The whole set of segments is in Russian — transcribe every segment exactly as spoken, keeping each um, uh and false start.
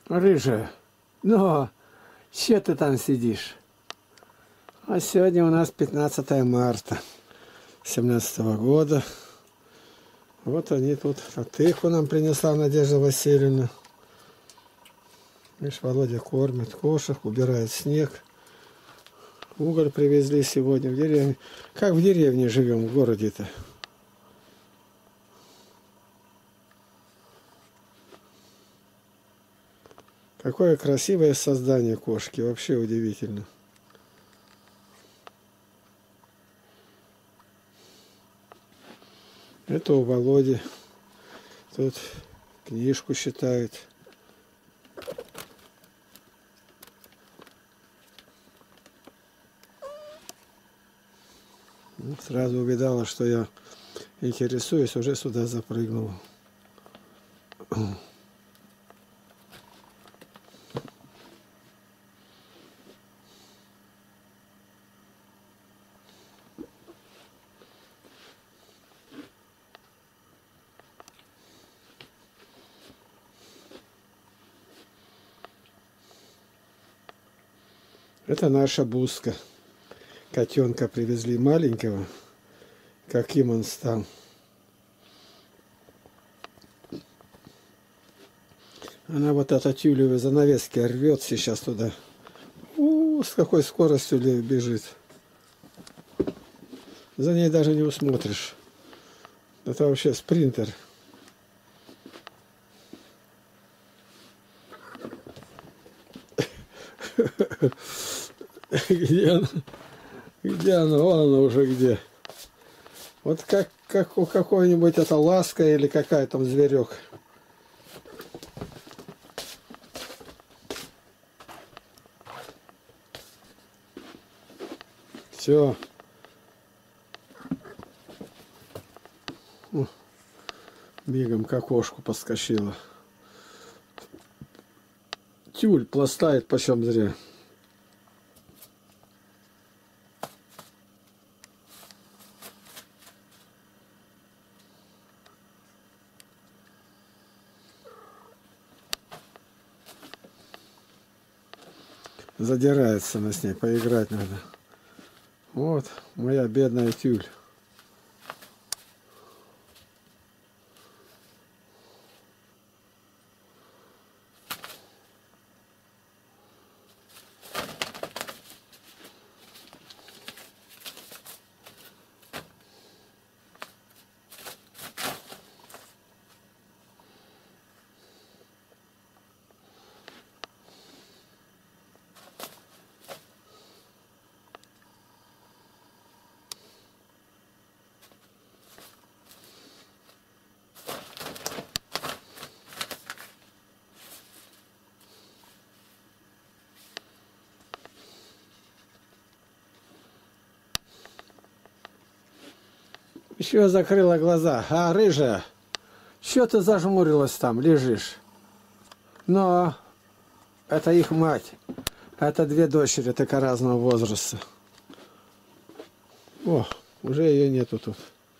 Рыжая, ну, че ты там сидишь? А сегодня у нас пятнадцатое марта семнадцатого года. Вот они тут. А тыкву нам принесла Надежда Васильевна. Видишь, Володя кормит кошек, убирает снег. Уголь привезли сегодня в деревне. Как в деревне живем, в городе-то. Какое красивое создание кошки. Вообще удивительно. Это у Володи. Тут книжку считает. Ну, сразу увидала, что я интересуюсь, уже сюда запрыгнула. Это наша Бузка. Котенка привезли маленького. Каким он стал. Она вот от тюлевой занавески рвет сейчас туда. У, с какой скоростью бежит. За ней даже не усмотришь. Это вообще спринтер. Где она? Где она? Вон она уже где. Вот как, как у какой-нибудь это ласка или какая там зверек. Все. Бегом к окошку подскочила. Тюль пластает почем зря. Задирается она с ней, поиграть надо. Вот моя бедная тюль. Еще закрыла глаза. А, рыжая, что ты зажмурилась там, лежишь? Но это их мать. Это две дочери, только разного возраста. О, уже ее нету тут.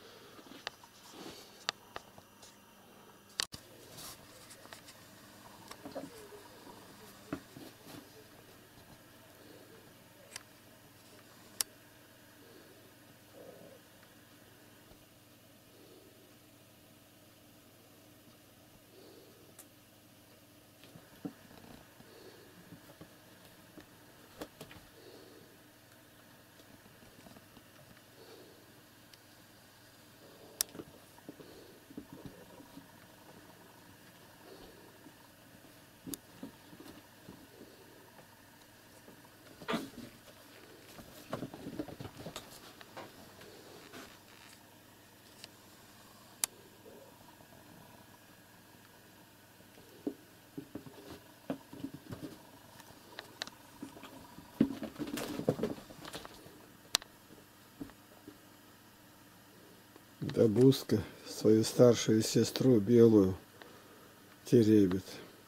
Да Бузка свою старшую сестру белую теребит.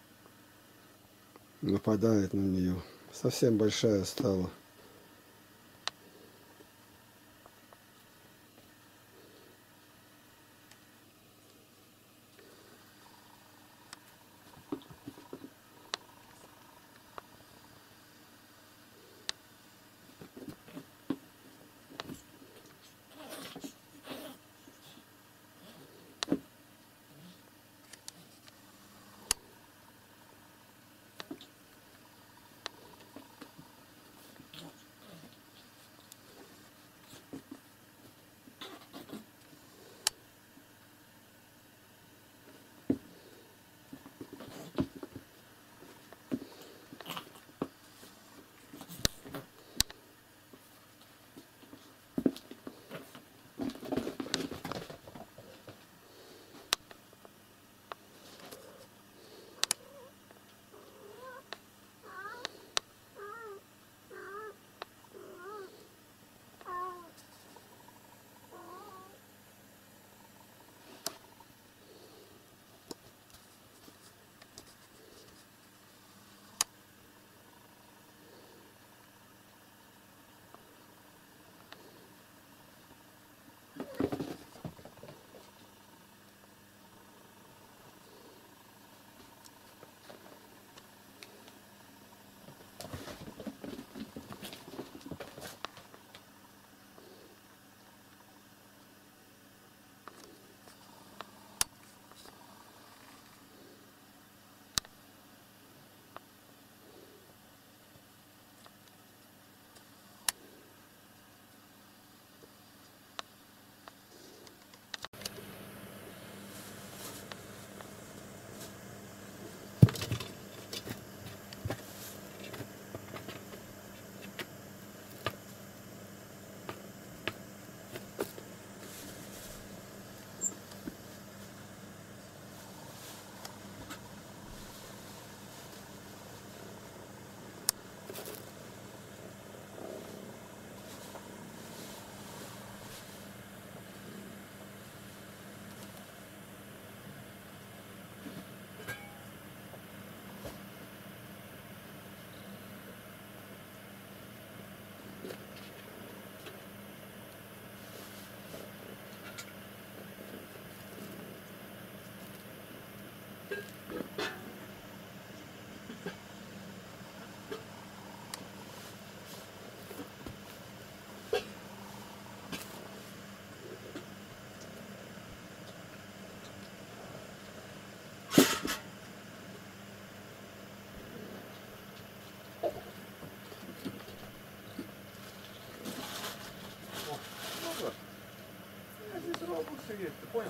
Нападает на нее. Совсем большая стала. Ты понял?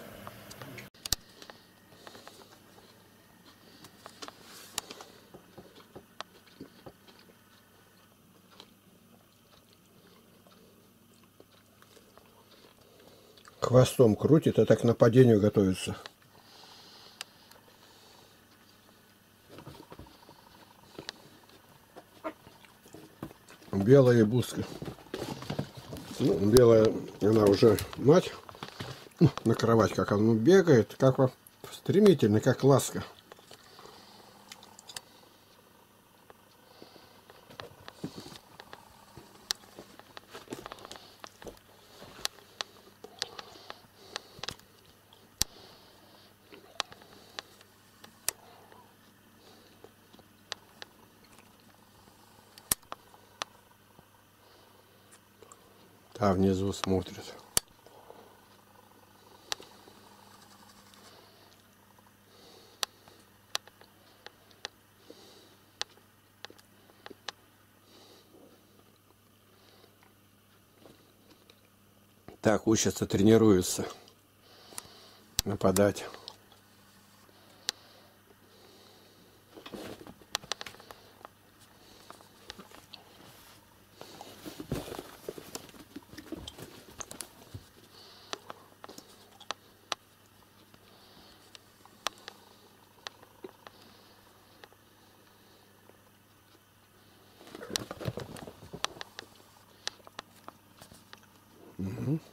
Хвостом крутит, а так к нападению готовится. Белая бузка. Ну, белая, она уже мать. Ну, на кровать, как она бегает, как стремительно, как ласка. А внизу смотрит. Так учатся, тренируются нападать. Угу.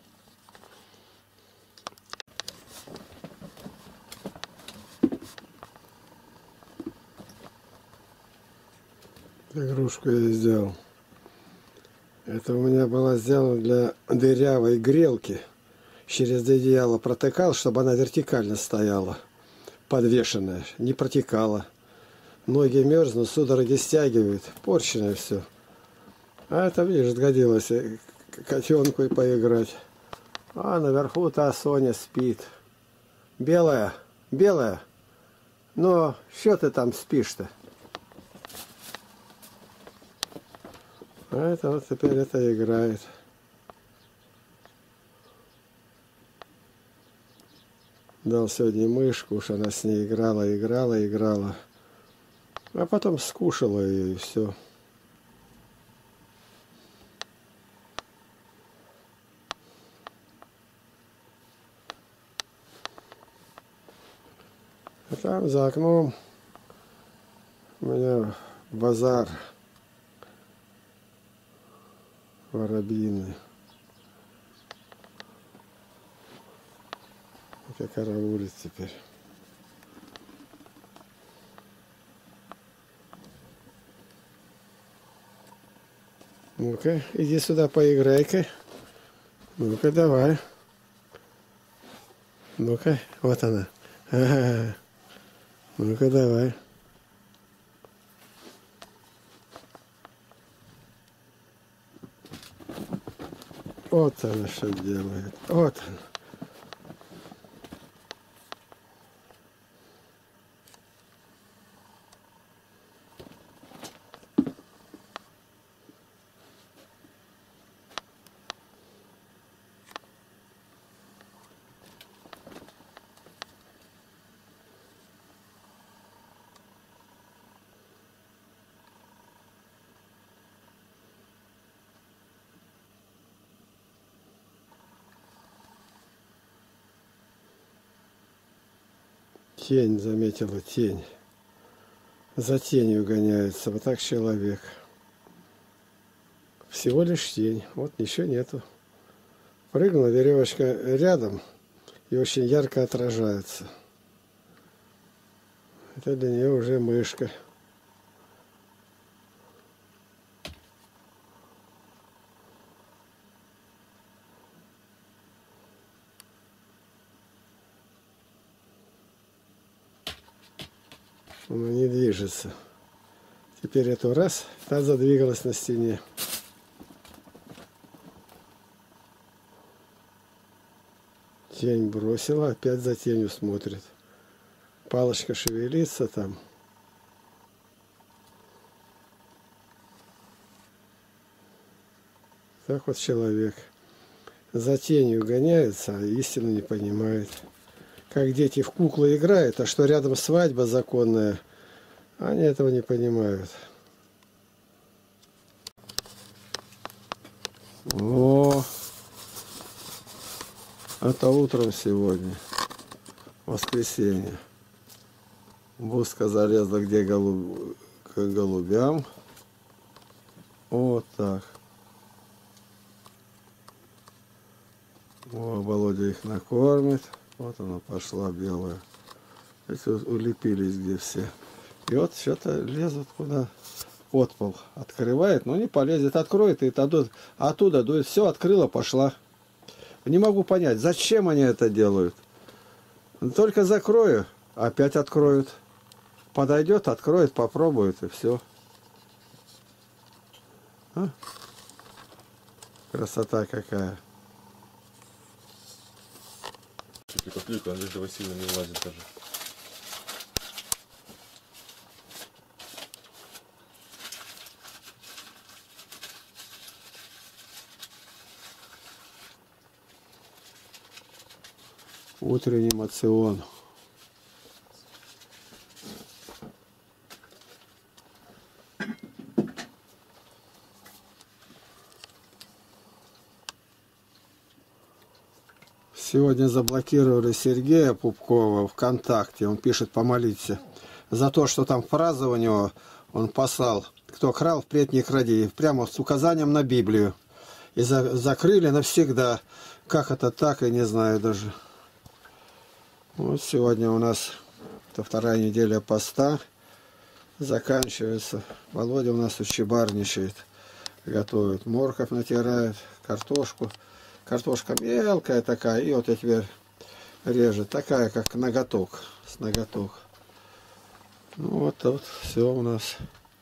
Игрушку я сделал. Это у меня было сделано для дырявой грелки. Через одеяло протыкал, чтобы она вертикально стояла, подвешенная, не протекала. Ноги мерзнут, судороги стягивают, порченное все. А это, видишь, годилось котенку и поиграть. А наверху та Соня спит. Белая, белая. Но что ты там спишь-то? А это вот теперь это играет. Дал сегодня мышку, уж она с ней играла, играла, играла. А потом скушала ее и все. А там за окном у меня базар воробьиный. Это караулит теперь. Ну-ка, иди сюда, поиграй-ка. Ну-ка, давай. Ну-ка, вот она. Ага. Ну-ка, давай. Вот она что делает. Вот она. Тень заметила, тень. За тенью гоняется. Вот так человек. Всего лишь тень. Вот ничего нету. Прыгнула веревочка рядом и очень ярко отражается. Это для нее уже мышка. Она не движется. Теперь эту раз, та задвигалась на стене. Тень бросила, опять за тенью смотрит. Палочка шевелится там. Так вот человек за тенью гоняется, а истину не понимает. Как дети в куклы играют, а что рядом свадьба законная, они этого не понимают. О, это утром сегодня, воскресенье. Бузка залезла где голуб... к голубям. Вот так. О, Володя их накормит. Вот она пошла белая. Эти улепились где все. И вот что-то лезут куда. Подпол открывает, но не полезет. Откроет и оттуда, оттуда дует. Все открыла, пошла. Не могу понять, зачем они это делают. Только закрою, опять откроют. Подойдет, откроет, попробует и все. А? Красота какая. Клика-клика, Надежда Васильевна не влазит даже. Утренний мацион. Сегодня заблокировали Сергея Пупкова ВКонтакте. Он пишет: помолиться за то, что там фраза у него, он послал: кто крал, впредь не кради. Прямо с указанием на Библию. И за, закрыли навсегда. Как это так, я не знаю даже. Вот сегодня у нас это вторая неделя поста. Заканчивается. Володя у нас учебарничает. Готовит. Морковь натирает, картошку. Картошка мелкая такая, и вот я теперь режет, такая как ноготок, с ноготок. Ну вот, вот все у нас.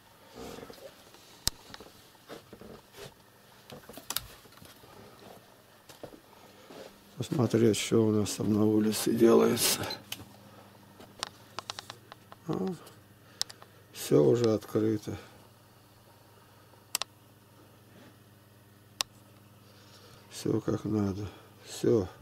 Посмотреть, что у нас там на улице делается. А, все уже открыто. Все как надо. Все.